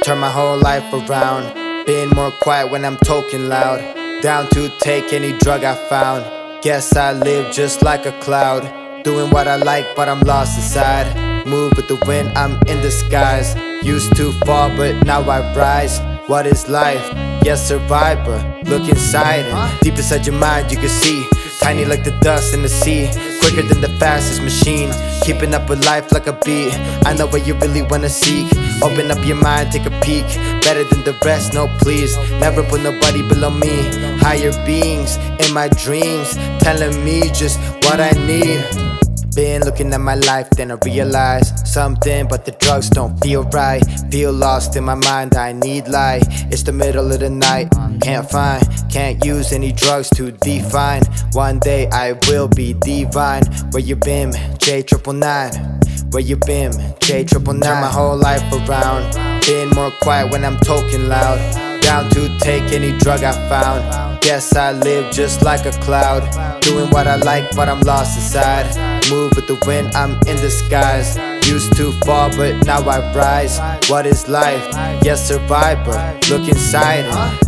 turn my whole life around. Being more quiet when I'm talking loud. Down to take any drug I found. Guess I live just like a cloud. Doing what I like but I'm lost inside. Move with the wind, I'm in the skies. Used to fall but now I rise. What is life? Yes, survivor. Look inside it. Deep inside your mind you can see. Tiny like the dust in the sea. Quicker than the fastest machine. Keeping up with life like a beat. I know what you really wanna seek. Open up your mind, take a peek. Better than the rest, no please. Never put nobody below me. Higher beings in my dreams, telling me just what I need. Been looking at my life, then I realize something, but the drugs don't feel right. Feel lost in my mind, I need light. It's the middle of the night, can't use any drugs to define. One day I will be divine. Where you been, J999? Where you been, J999? Turn my whole life around. Been more quiet when I'm talking loud. Down to take any drug I found. Guess I live just like a cloud. Doing what I like but I'm lost inside. Move with the wind, I'm in the skies. Used to fall but now I rise. What is life? Yes, survivor. Look inside it.